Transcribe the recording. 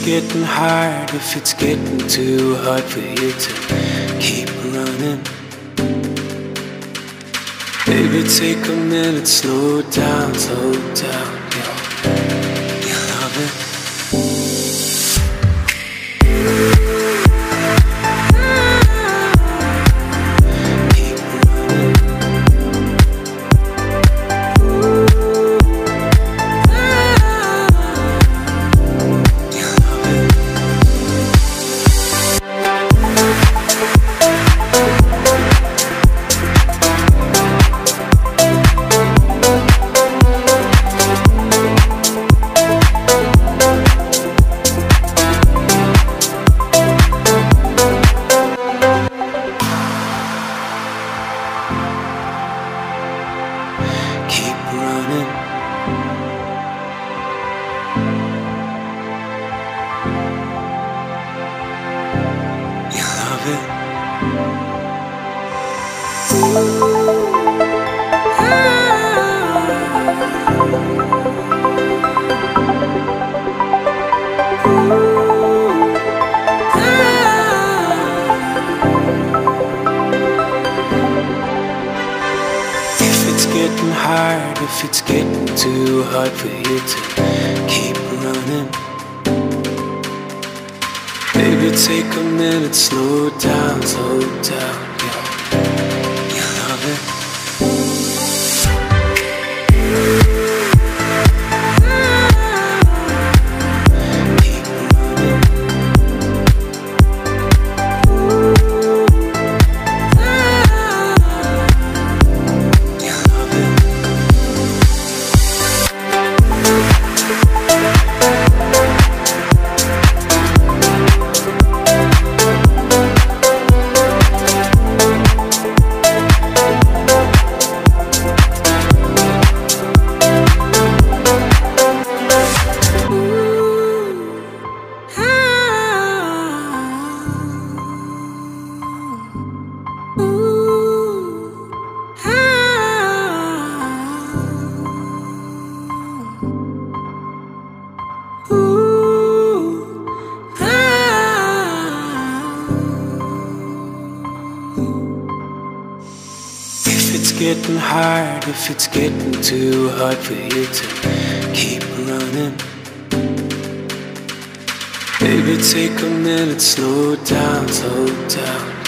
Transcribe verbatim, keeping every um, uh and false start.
getting hard, if it's getting too hard for you to keep running, baby, take a minute, slow down, slow down, yo. You love it. Getting hard, if it's getting too hard for you to keep running, baby, take a minute, slow down, slow down, yo. You love it. It's getting hard, if it's getting too hard for you to keep running, baby, take a minute, slow down, slow down.